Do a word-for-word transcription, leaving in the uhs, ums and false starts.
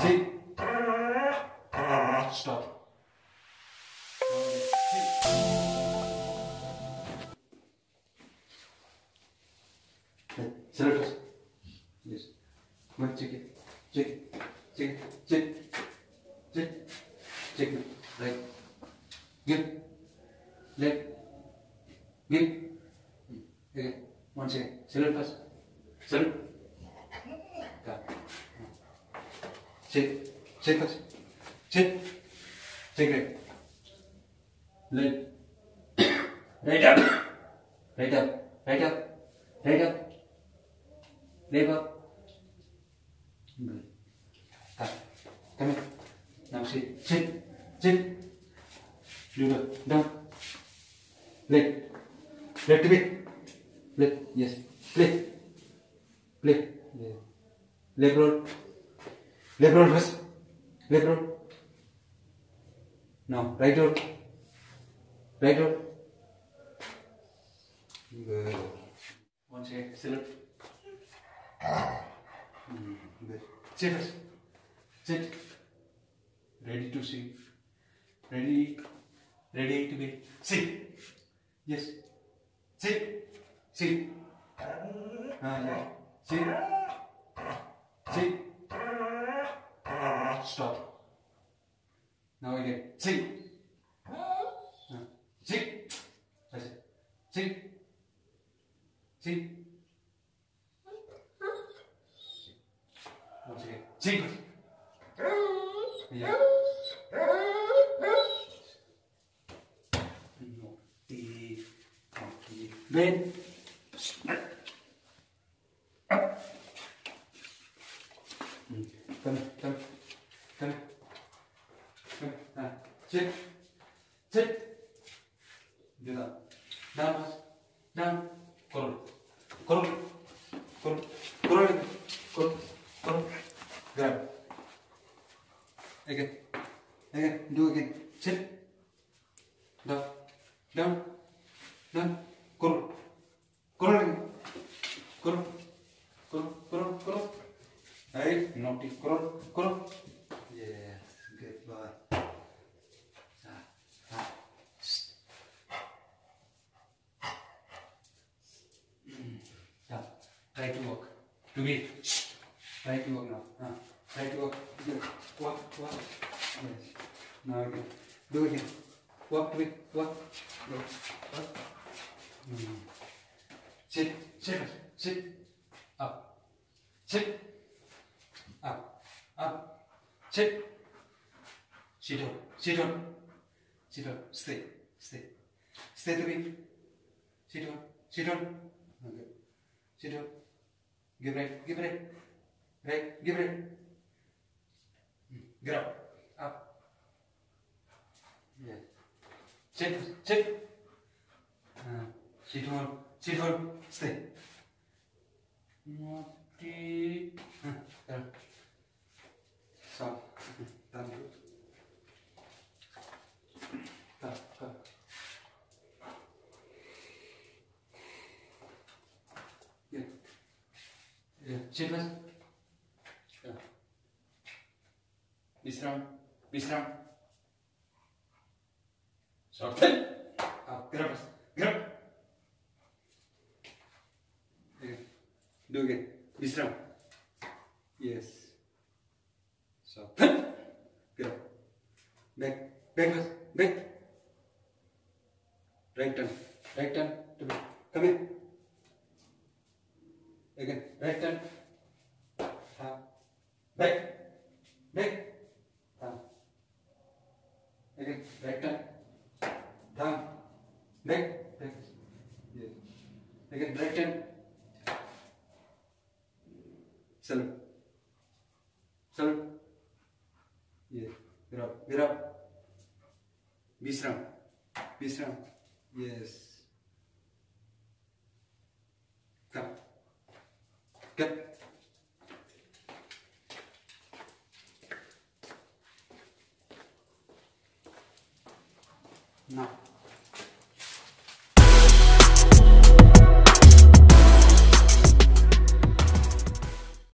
sit. Stop. Select first. Yes. Come on, check it. Check it. Check it. Check. Check. Check it. Right. Give. Left. Give. Okay. One second. Select first. Select. Got it. Check. Check first. Check. Check right. Left. Right up. Right up. Right up. Right up. Left up. Good. Come. Come here. Now sit. Sit. Sit. Do the down. Left. Left to be. Left. Yes. Play. Play. Yeah. Left roll. Left roll first. Left roll. Now right roll. Right roll. Good. One second. Select. Mm, good. Sit first. Sit. Ready to see. Ready. Ready to be. Sit. Yes. Sit. Sit. Ah, yeah. Sit. Sit. Stop. Now again. Sit. Uh, sit. That's it. Sit. Sit. Once again. Sit. Yeah. No. The. Then. Come, come, come, come. Ah, sit, sit. Do that. Down, down. Curl, curl, curl, curl, curl, curl. Grab. Again, again. Do again. Sit. Down, down, down. Curl, curl again. Curl, curl, curl, curl. Right, naughty, curl, curl. Yes, good boy. Ah, ah. Mm. Yeah, try to walk. To be. Try to walk now. Ah, try to walk. Good. Walk, walk. Yes. Now again. Do again. Walk to be. Walk. Go. Walk. Mm. Sit. Sit. Sit. Up. Sit. Up, up, sit, sit down, sit down, sit down, stay, stay, stay to be, sit down, sit down, okay, sit down, give right, give right, right, give right, grab, up, yeah, sit, sit, uh, sit down, sit down, stay, naughty, uh, Stop. Done. Go, go. Yeah. Yeah. Sit first. Yeah. Visram. Visram. Stop. Up. Grab. Grab. Again. Do again. Visram. Yes. So, get up. Back, back first, back. Right turn, right turn to back. Come in. Again, right turn. Thumb. Back, back. Thumb. Again, right turn. Thumb. Back, back. Yes. Again, right turn. Salute. Salute. Yes. Get up. Get up. Visram. Visram. Yes. Come. Get. Now.